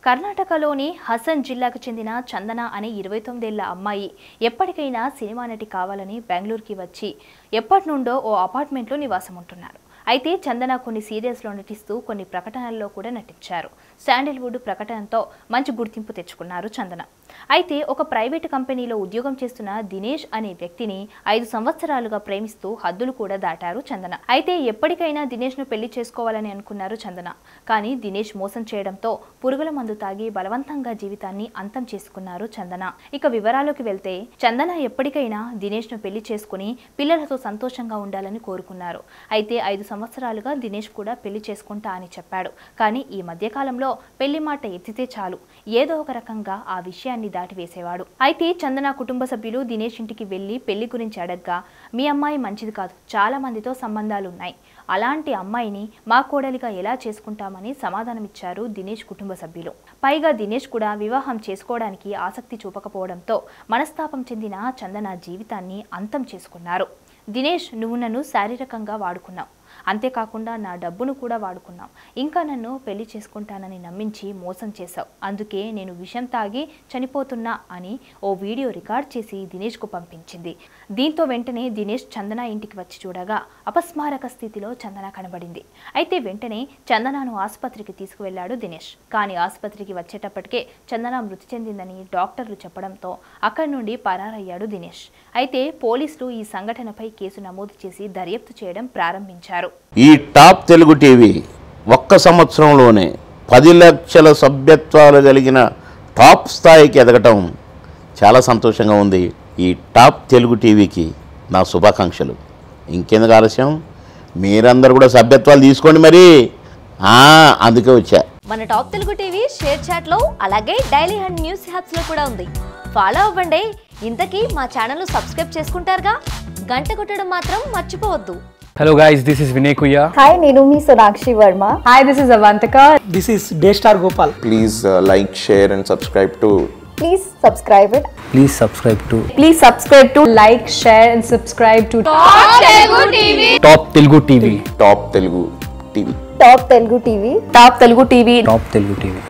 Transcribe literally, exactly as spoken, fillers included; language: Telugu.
కర్ణాటకలోని హసన్ జిల్లాకు చెందిన చందన అనే ఇరవై తొమ్మిది ఏళ్ల అమ్మాయి ఎప్పటికైనా సినిమా నటి కావాలని బెంగళూరుకి వచ్చి ఎప్పటి నుండో ఓ అపార్ట్మెంట్లో నివాసం ఉంటున్నారు. అయితే చందన కొన్ని సీరియల్స్లో నటిస్తూ కొన్ని ప్రకటనల్లో కూడా నటించారు. శాండిల్వుడ్ ప్రకటనతో మంచి గుర్తింపు తెచ్చుకున్నారు చందన. అయితే ఒక ప్రైవేటు కంపెనీలో ఉద్యోగం చేస్తున్న దినేష్ అనే వ్యక్తిని ఐదు సంవత్సరాలుగా ప్రేమిస్తూ హద్దులు కూడా దాటారు చందన. అయితే ఎప్పటికైనా దినేష్ ను పెళ్లి చేసుకోవాలని అనుకున్నారు చందన. కానీ దినేష్ మోసం చేయడంతో పురుగుల మందు తాగి బలవంతంగా జీవితాన్ని అంతం చేసుకున్నారు చందన. ఇక వివరాల్లోకి వెళ్తే చందన ఎప్పటికైనా దినేష్ ను పెళ్లి చేసుకుని పిల్లలతో సంతోషంగా ఉండాలని కోరుకున్నారు. అయితే ఐదు సంవత్సరాలుగా దినేష్ కూడా పెళ్లి చేసుకుంటా అని చెప్పాడు. కానీ ఈ మధ్య కాలంలో పెళ్లి మాట ఎత్తితే చాలు ఏదో ఒక రకంగా ఆ విషయాన్ని దాటివేసేవాడు. అయితే చందన కుటుంబ సభ్యులు దినేష్ ఇంటికి వెళ్లి పెళ్లి గురించి అడగ్గా, మీ అమ్మాయి మంచిది కాదు, చాలా మందితో సంబంధాలున్నాయి, అలాంటి అమ్మాయిని మా కోడలిగా ఎలా చేసుకుంటామని సమాధానమిచ్చారు దినేష్ కుటుంబ సభ్యులు. పైగా దినేష్ కూడా వివాహం చేసుకోవడానికి ఆసక్తి చూపకపోవడంతో మనస్తాపం చెందిన చందన జీవితాన్ని అంతం చేసుకున్నారు. దినేష్, నువ్వు నన్ను శారీరకంగా వాడుకున్నావు, అంతేకాకుండా నా డబ్బును కూడా వాడుకున్నావు, ఇంకా నన్ను పెళ్లి చేసుకుంటానని నమ్మించి మోసం చేశావు, అందుకే నేను విషం తాగి చనిపోతున్నా అని ఓ వీడియో రికార్డ్ చేసి దినేష్కు పంపించింది. దీంతో వెంటనే దినేష్ చందన ఇంటికి వచ్చి చూడగా అపస్మారక స్థితిలో చందన కనబడింది. అయితే వెంటనే చందనను ఆసుపత్రికి తీసుకువెళ్లాడు దినేష్. కానీ ఆసుపత్రికి వచ్చేటప్పటికే చందన మృతి చెందిందని డాక్టర్లు చెప్పడంతో అక్కడి నుండి పరారయ్యాడు దినేష్. అయితే పోలీసులు ఈ సంఘటనపై కేసు నమోదు చేసి దర్యాప్తు చేయడం ప్రారంభించారు. ఈ టాప్ తెలుగు టీవీ ఒక్క సంవత్సరంలోనే పది లక్షల సభ్యత్వాలు కలిగిన టాప్ స్థాయికి ఎదగటం చాలా సంతోషంగా ఉంది. ఈ టాప్ తెలుగు టీవీకి నా శుభాకాంక్షలు. ఇంకెందుకు ఆలస్యం, మీరందరూ కూడా సభ్యత్వాలు తీసుకోండి. మరి అందుకే వచ్చా. మన top Telugu TV ShareChat లో అలాగే డైలీ హండ్ న్యూస్ హ్యాప్స్ లో కూడా ఉంది. ఫాలో అవ్వండి. ఇంతకీ మా ఛానల్ సబ్స్క్రైబ్ చేసుకుంటారుగా, గంట కొట్టడం మాత్రం మర్చిపోవద్దు. Hello guys, this is Vinay Kuya. Hi, Nirumi Sonakshi Verma. Hi, this is Avantika. This is Daystar Gopal. Please uh, like, share and subscribe to. Please subscribe it. Please subscribe to Please subscribe to like, share and subscribe to Top Telugu T V. Top Telugu T V. Top Telugu T V. Top Telugu T V. Top Telugu T V. Top Telugu T V.